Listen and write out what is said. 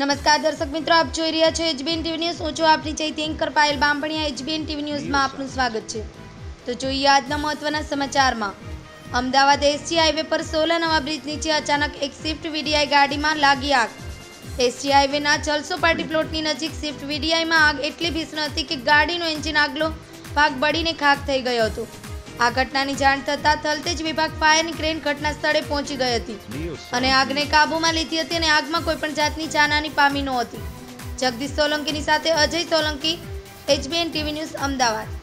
નમસ્કાર દર્શક મિત્રો, આપ જોઈ રહ્યા છો એચબીએન ટીવી ન્યૂઝ। હું છું આપની ચૈતી anchor Payal Bamaniya. HBN TV ન્યૂઝમાં આપનું સ્વાગત છે। તો જોઈએ આજના મહત્વના સમાચારમાં। અમદાવાદ એસજી હાઈવે પર 16 નવા બ્રિજ નીચે અચાનક એક સ્વિફ્ટ વીડીઆઈ ગાડીમાં લાગી આગ। એસજી હાઈવેના ચલસોપાટી પ્લોટની નજીક સ્વિફ્ટ વીડીઆઈમાં આગ એટલી ભીષણ હતી કે ગાડીનો એન્જિન આગલો ભાગ બળીને ખાખ થઈ ગયો હતો। આ ઘટનાની જાણ થતાં તલતેજ વિભાગ ફાયરની ક્રેન ઘટના સ્થળે પહોંચી ગઈ હતી અને આગને કાબૂમાં લીધી હતી અને આગમાં કોઈપણ જાતની જાનહાની પામી નહોતી। જગદીશ સોલંકીની સાથે Ajay Solanki, HBN TV news, Ahmedabad.